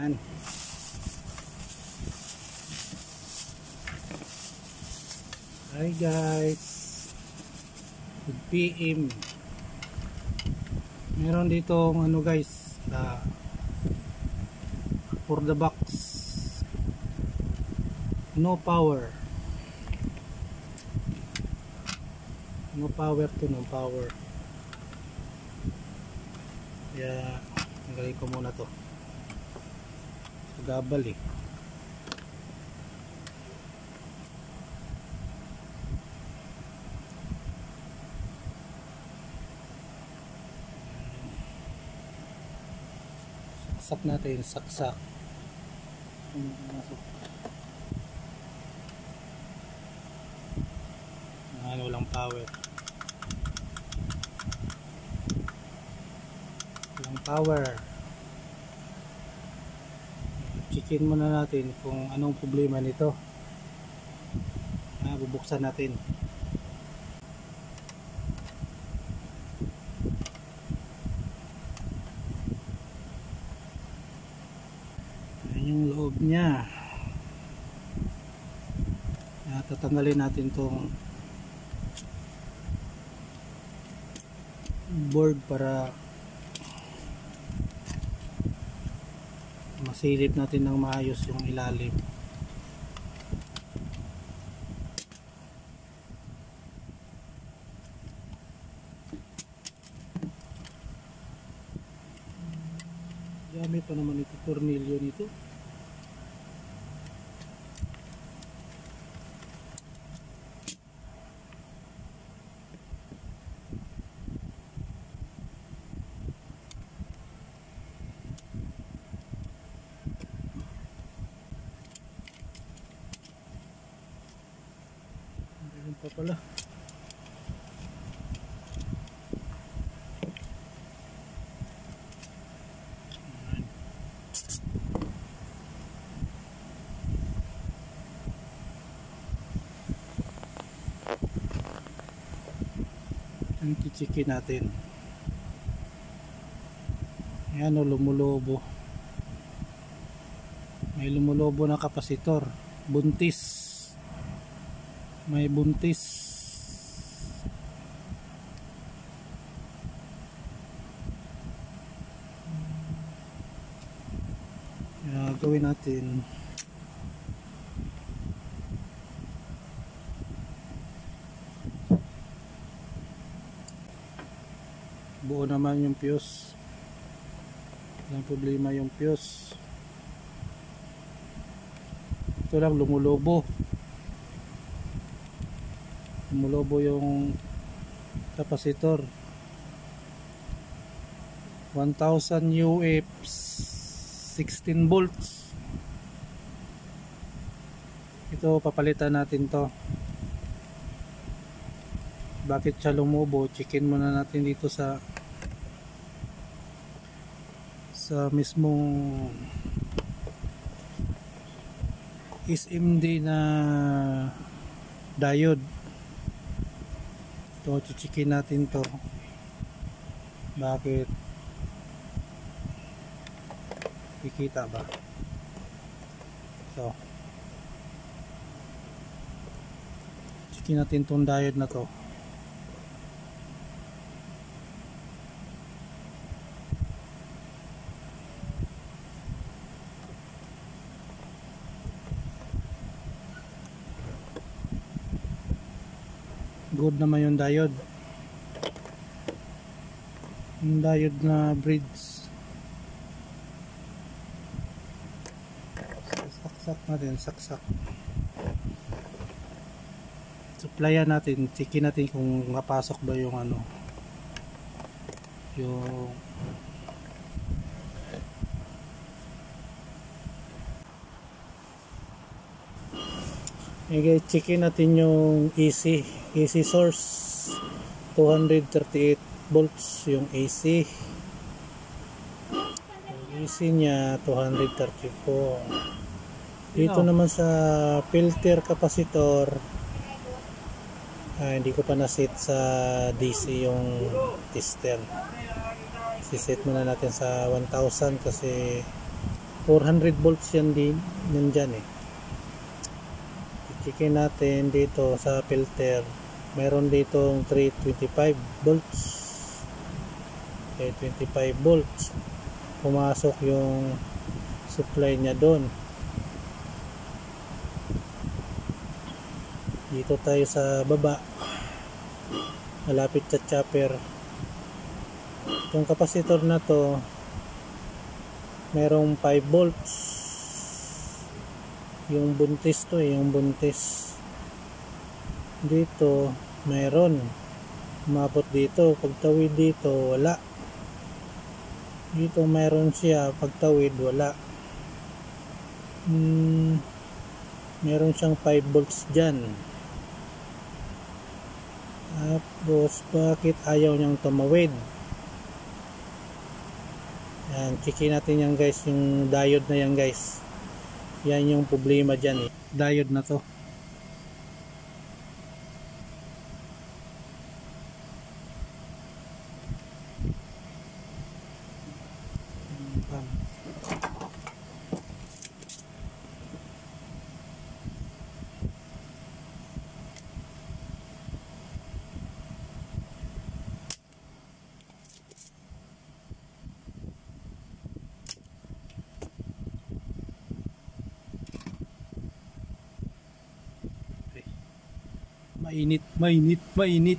Yan. Hi guys, good PM. Meron dito ano guys, for the box, no power to no power. Kaya tanggalin ko muna to sa gabal eh. Saksak natin, saksak. Walang power. Walang power. Checkin muna natin kung anong problema nito. Bubuksan natin. Yung loob niya. Tatanggalin natin tong board para masilip natin ng maayos yung ilalim. Dami pa naman ito, tornilyo nito. Meron pa pala. Ang kichikin natin. Ayan o, lumulobo. May lumulobo na kapasitor. Buntis. May buntis. Gawin natin. Buo naman yung fuse. Walang problema yung fuse. Ito lang lumulobo. Lumulobo yung kapasitor. 1000 UF 16 volts. Ito papalitan natin to. Bakit siya lumubo? Checkin muna natin dito sa mismong SMD na diode. Ito, checkin natin to. Bakit? Kikita ba? Ito. Checkin natin tong diode na to. Good naman yung diode. Yung diode na bridge. Saksak natin, saksak. Supplyan natin, checkin natin kung mapasok ba yung ano. Yung okay, checkin natin yung AC source. 238 volts yung AC. Yung AC niya 234. Dito naman sa filter capacitor, hindi ko pa na-set sa DC yung tester. Si-set muna natin sa 1000 kasi 400 volts yan din nandyan eh. I-checkin natin dito sa filter, meron ditong 325 volts. Okay, 25 volts pumasok yung supply niya doon. Dito tayo sa baba, malapit sa chopper. Itong capacitor na to merong 5 volts. Yung buntis to yung buntis. Dito meron umabot dito, pagtawid dito wala. Dito meron siya, pagtawid wala. Meron siyang 5 volts dyan. Tapos bakit ayaw niyang tumawid? Yan, checkin natin yan guys, yung diode na yan guys. Yan yung problema dyan eh. Diode na to. Mainit, mainit, mainit.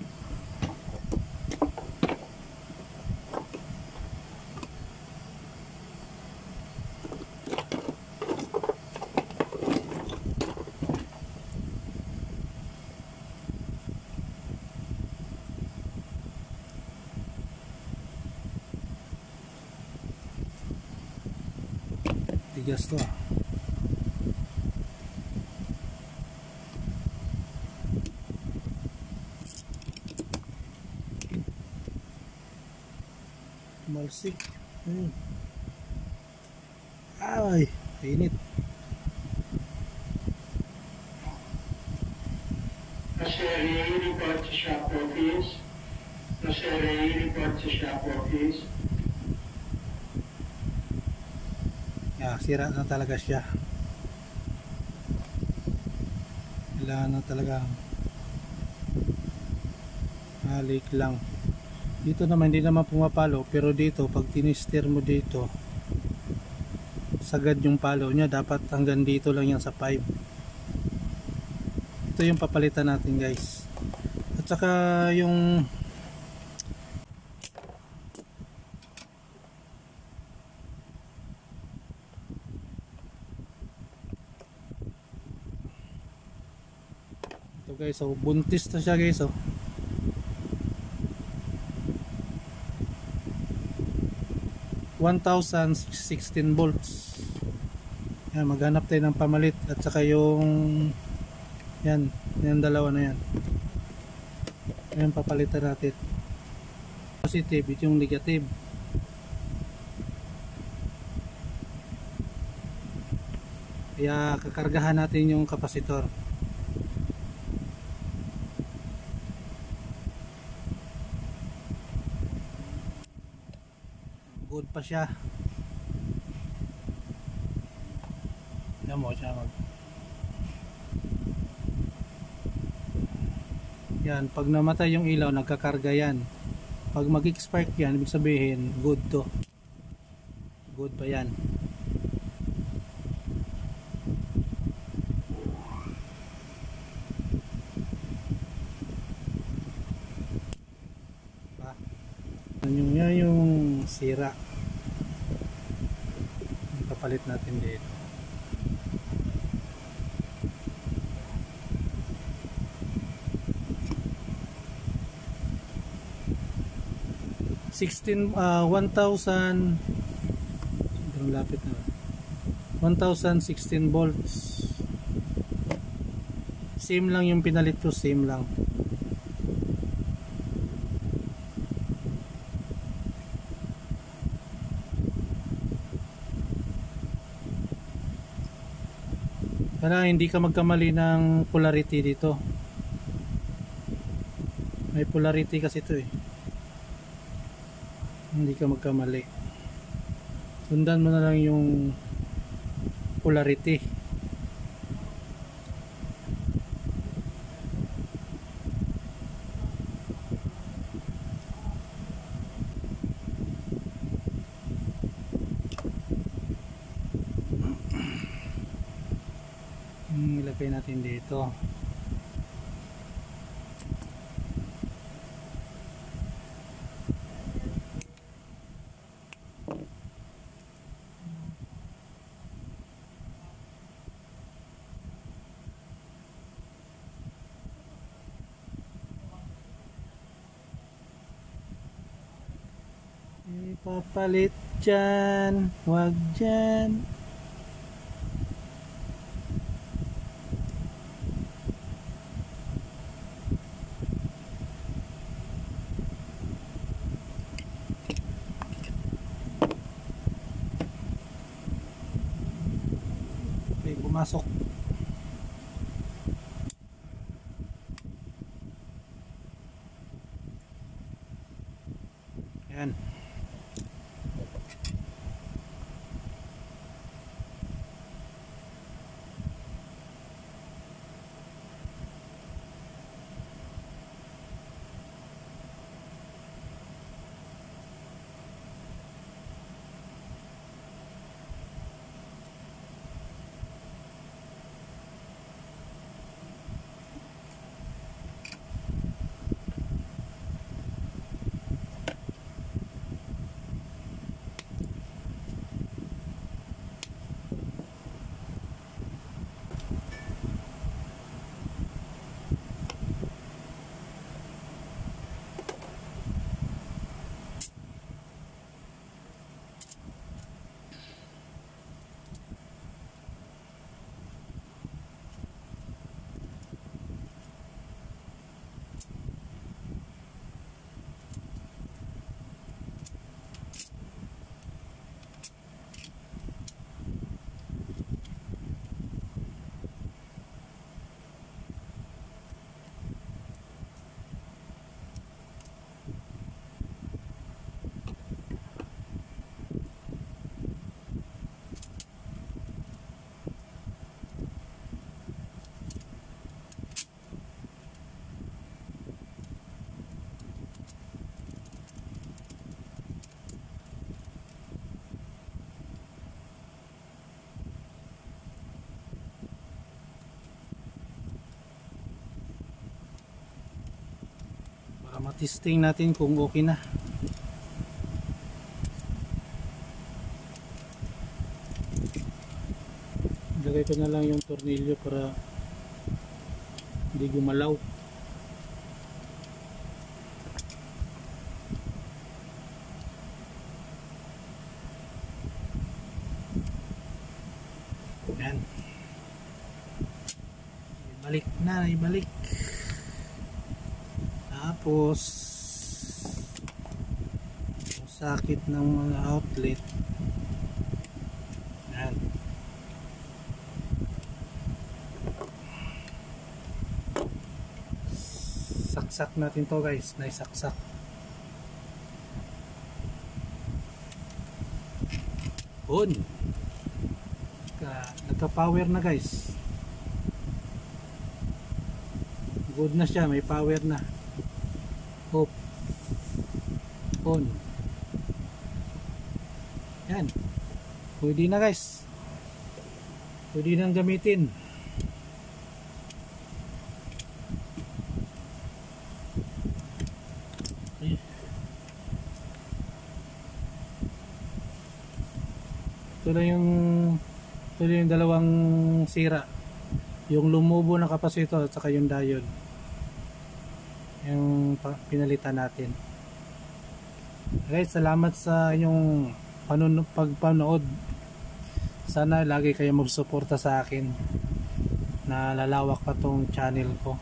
Tigas to ah. Malsik. Ay, init. Naseri, report to shop office. Naseri, report to shop office. Sira na talaga siya. Kailangan na talaga halik lang. Dito naman hindi naman pumapalo, pero dito pag tinister mo dito sagad yung palo niya, dapat hanggang dito lang yan sa 5. Ito yung papalitan natin guys. At saka yung ito guys, so buntis na siya guys. 1016 volts. Yan, maghanap tayo ng pamalit at saka yung yan dalawa na yan. Yan papalitan natin. Positive, ito yung negative. Kaya kakargahan natin yung kapasitor. Good pa siya. Yan mo siya yan, pag namatay yung ilaw nagkakarga yan. Pag mag-spark yan, ibig sabihin good to. Good pa yan. Yung sira, papalit natin dito. Lapit na 1016 volts. Same lang yung pinalit ko, same lang. Para hindi ka magkamali ng polarity dito. May polarity kasi ito eh. Hindi ka magkamali. Sundan mo na lang yung polarity. Ilagay natin dito. Ipapalit dyan, wag dyan. May pumasok. Yan. Matisting natin kung okay na. Ilagay ko na lang yung tornilyo para hindi gumalaw. Yan. Ibalik na, ibalik. Tapos yung sakit ng mga outlet, yan, saksak natin to guys, naisaksak. On, nagka power na guys, good na siya, may power na. Off, on, yan, pwede na guys, pwede nang gamitin. Ito lang yung dalawang sira, yung lumubo na kapasitor at saka yung diode, yung pinalitan natin. Guys, salamat sa inyong pagpanood. Sana lagi kayo magsuporta sa akin na lalawak pa tong channel ko.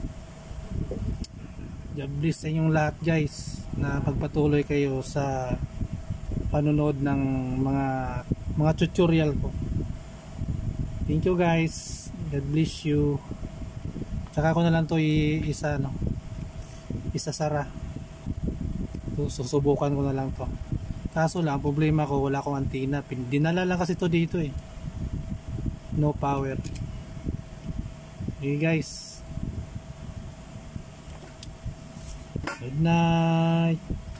God bless sa inyong lahat guys, na pagpatuloy kayo sa panonood ng mga tutorial ko. Thank you guys, God bless you. Tsaka ko na lang to isasara. Susubukan ko na lang to. Kaso lang, problema ko, wala akong antenna. Dinala lang kasi to dito eh. no power. Okay guys, good night.